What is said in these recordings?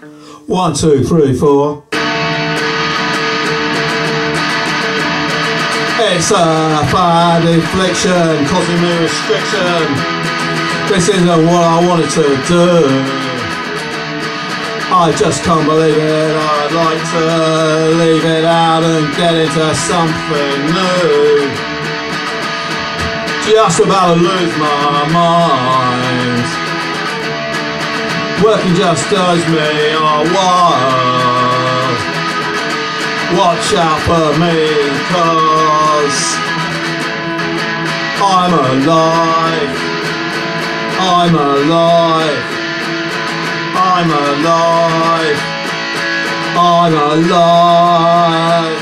1, 2, 3, 4. It's a bad infliction, causing me restriction. This isn't what I wanted to do. I just can't believe it. I'd like to leave it out and get into something new. Just about to lose my mind. Working just does me a wild. Watch out for me, 'cause I'm alive. I'm alive. I'm alive. I'm alive.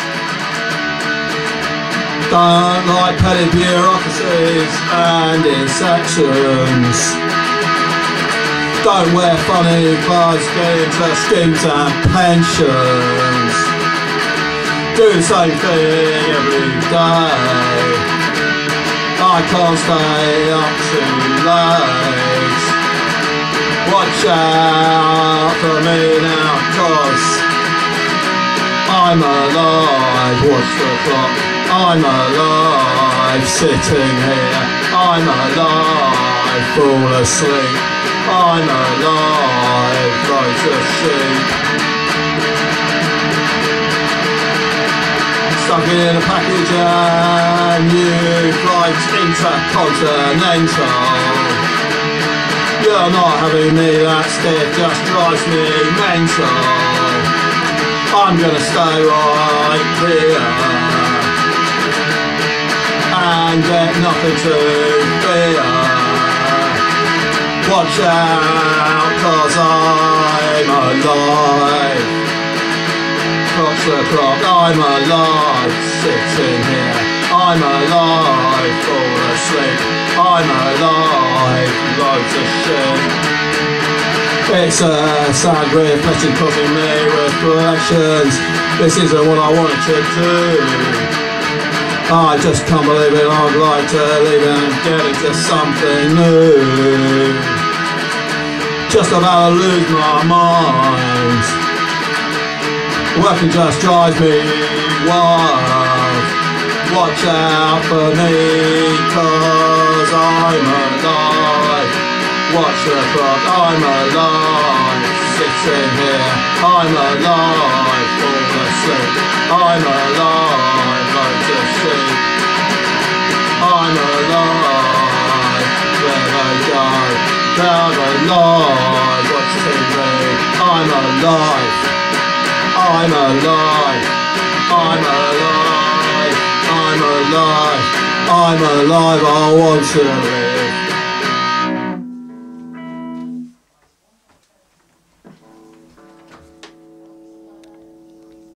Don't like petty bureaucracies and insections. Don't wear funny clothes, get into schemes and pensions. Do the same thing every day. I can't stay up too late. Watch out for me now, 'cause I'm alive. Watch the clock. I'm alive, sitting here. I'm alive, fall asleep. I'm alive, like a sheep. Stuck in a package and new flights intercontinental. You're not having me, that stiff just drives me mental. I'm gonna stay right here and get nothing to fear. Watch out, 'cause I'm alive. Clock's the clock, I'm alive, sitting here. I'm alive, fall asleep. I'm alive, loads of shit. It's a sad reflection causing me reflections. This isn't what I wanted to do. I just can't believe it. I'd like to leave and get into something new. Just about to lose my mind. Working just drives me wild. Watch out for me, 'cause I'm alive. Watch the clock, I'm alive. Sitting here, I'm alive. Fall asleep, I'm alive. Like a sheep, I'm alive. Where they go, I'm alive. Watch TV, I'm alive. I'm alive. I'm alive. I'm alive. I'm alive. I want to live.